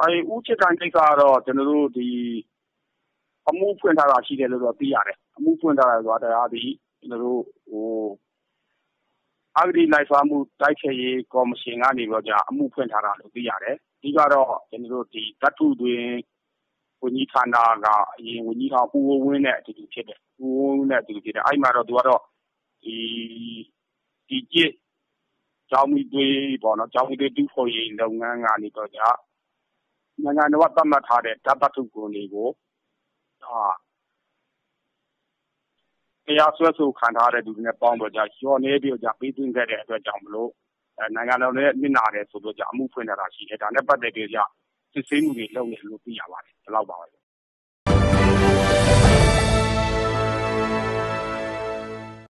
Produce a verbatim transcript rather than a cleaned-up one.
အဲဥချစ်ကန်ကိစ္စကတော့ကျွန်တော်တို့ဒီအမှုဖွင့်ထားတာရှိတယ်လို့တော့သိရတယ်အမှုဖွင့်ထားတာဆိုတာတရားဒီကျွန်တော်တို့ဟိုအဂတိလိုက်စားမှုတိုက်ဖျက်ရေးကော်မရှင်ကနေတော့ကြာအမှုဖွင့်ထားတာလို့သိရတယ်ဒီကတော့ကျွန်တော်တို့ဒီတတ်ထုတွင်ဝန်ကြီးဌာနကအရင်ဝန်ကြီးတော်ဦးဝင်းနဲ့အတူတူဖြစ်တယ်ဦးဝင်းနဲ့အတူတူဖြစ်တယ်အဲ့မှာတော့သူကတော့ဒီဒီကျစ်ကျောင်းမီတွေပေါ့နော်ကျောင်းမီတွေတူဖို့ရေးလုပ်ငန်းကနေတော့ကြာနိုင်ငံတော်ကသတ်မှတ်ထားတဲ့တတ်ထုကိုတွေကိုဟာတရားစွဲဆိုခံထားတဲ့သူတွေနဲ့ပေါင်းတော့ကြာရော်နေပြီးတော့ကြာပေးသွင်းခဲ့တဲ့အတွက်ကြောင့်မလို့အဲနိုင်ငံတော်ရဲ့မျက်နှာတယ်ဆိုတော့ကြာအမှုဖွင့်ထားတာရှိတယ်ဒါနဲ့ပတ်သက်ပြီးကြာစစ်ဆေးမှုတွေလုပ်နေလို့သိရပါတယ်ဒီလောက်ပါပဲ